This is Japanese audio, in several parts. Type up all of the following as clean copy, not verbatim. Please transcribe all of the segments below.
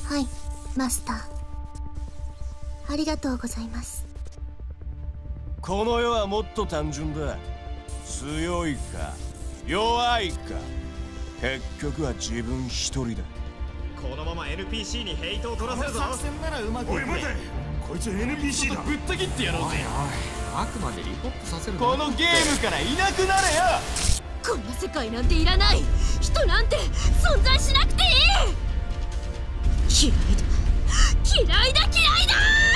はい、マスター。ありがとうございます。 この世はもっと単純だ。強いか弱いか、結局は自分一人だ。 このまま NPC にヘイトを取らせるぞ。 作戦ならうまくいく。おい待て、こいつ NPC だ。ぶった切ってやろうぜ。 あくまでリポップさせる。 このゲームからいなくなれよ。 こんな世界なんていらない。人なんて存在しなくていい。嫌いだ嫌いだ嫌いだ。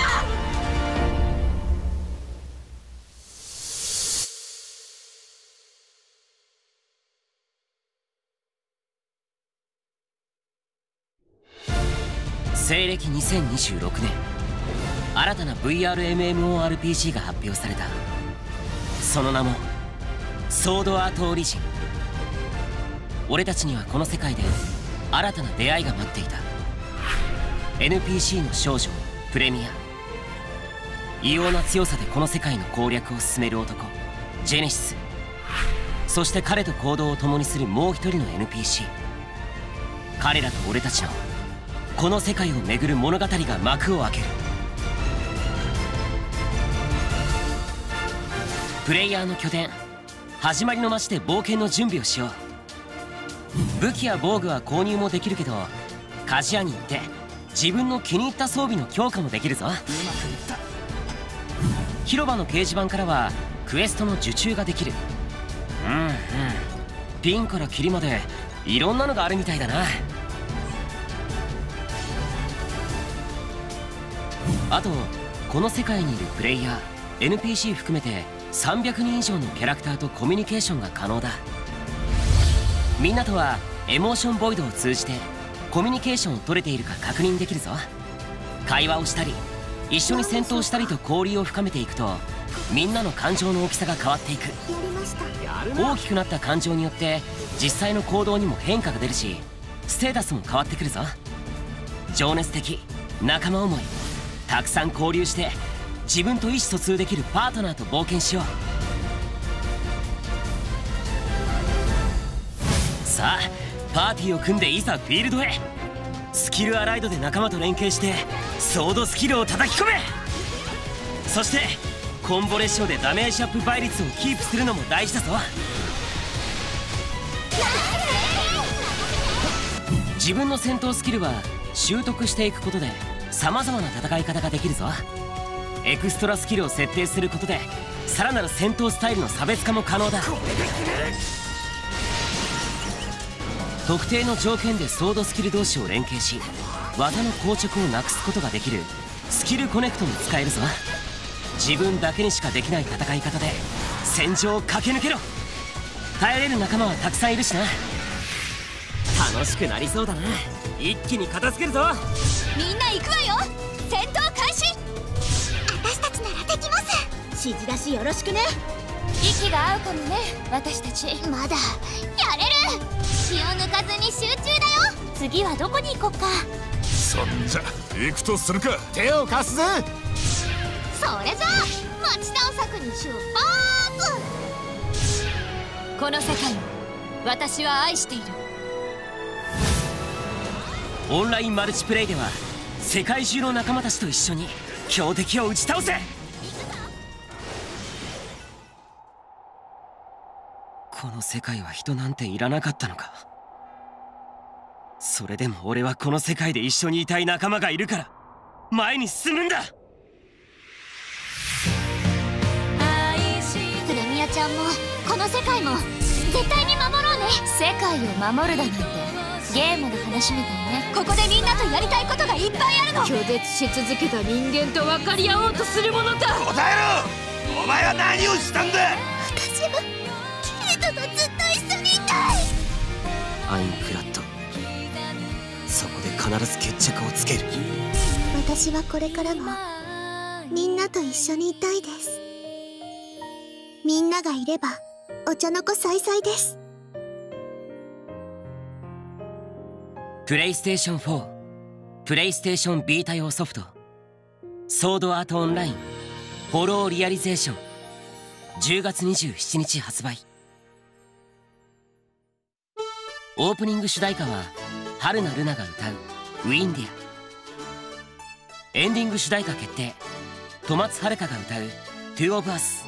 西暦2026年、新たな VRMMORPG が発表された。その名もソードアートオリジン。俺たちにはこの世界で新たな出会いが待っていた。 NPC の少女プレミア、異様な強さでこの世界の攻略を進める男ジェネシス、そして彼と行動を共にするもう一人の NPC。 彼らと俺たちのこの世界を巡る物語が幕を開ける。プレイヤーの拠点始まりの街で冒険の準備をしよう。武器や防具は購入もできるけど、鍛冶屋に行って自分の気に入った装備の強化もできるぞ。広場の掲示板からはクエストの受注ができる。ピンからキリまでいろんなのがあるみたいだな。あとこの世界にいるプレイヤー NPC 含めて300人以上のキャラクターとコミュニケーションが可能だ。みんなとはエモーションボイドを通じてコミュニケーションを取れているか確認できるぞ。会話をしたり一緒に戦闘したりと交流を深めていくと、みんなの感情の大きさが変わっていく。大きくなった感情によって実際の行動にも変化が出るし、ステータスも変わってくるぞ。情熱的仲間思い、たくさん交流して自分と意思疎通できるパートナーと冒険しよう。さあパーティーを組んでいざフィールドへ。スキルアライドで仲間と連携してソードスキルを叩き込め。そしてコンボレッションでダメージアップ倍率をキープするのも大事だぞ。自分の戦闘スキルは習得していくことでさまざまな戦い方ができるぞ。エクストラスキルを設定することでさらなる戦闘スタイルの差別化も可能だ。特定の条件でソードスキル同士を連携し技の硬直をなくすことができるスキルコネクトも使えるぞ。自分だけにしかできない戦い方で戦場を駆け抜けろ。耐えれる仲間はたくさんいるしな。楽しくなりそうだな。一気に片付けるぞ。 みんな行くわよ。戦闘開始。 私たちならできます。 指示出しよろしくね。息が合うかもね、私たち。 まだやれる。 気を抜かずに集中だよ。次はどこに行こっか。 そんじゃ行くとするか。手を貸すぜ。 それじゃあ町探索に出発。この世界を私は愛している。 オンラインマルチプレイでは世界中の仲間たちと一緒に強敵を打ち倒せ。この世界は人なんていらなかったのか。それでも俺はこの世界で一緒にいたい仲間がいるから前に進むんだ。 プレミアちゃんもこの世界も絶対に守ろうね。世界を守るだなんてゲームの話みたいね。ここでみんなとやりたいことがいっぱいあるの。拒絶し続けた人間と分かり合おうとするものか。 答えろ。お前は何をしたんだ。 私はキリトとずっと一緒にいたい。 アインクラッド、そこで必ず決着をつける。 私はこれからもみんなと一緒にいたいです。みんながいればお茶の子さいさいです。 プレイステーション4、プレイステーションビータ用ソフトソードアートオンラインホローリアリゼーション、10月27日発売。オープニング主題歌は春名ルナが歌う「ウィンディア」。 エンディング主題歌決定。戸松遥が歌う「Two of Us」。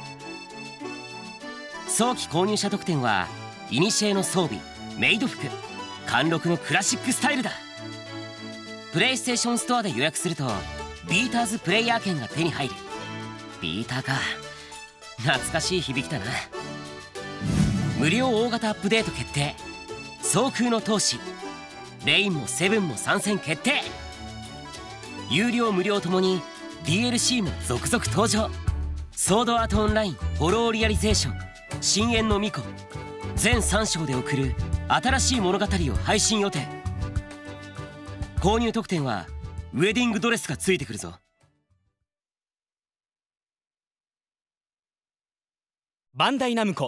早期購入者特典は古の装備、メイド服、貫禄のクラシックスタイルだ。プレイステーションストアで予約するとビーターズプレイヤー券が手に入る。ビーターか、懐かしい響きだな。無料大型アップデート決定。総空の闘士レインもセブンも参戦決定。有料無料ともに DLC も続々登場。ソードアートオンラインホローリアリゼーション深淵の巫女全3章で送る新しい物語を配信予定。購入特典はウェディングドレスがついてくるぞ。 バンダイナムコ。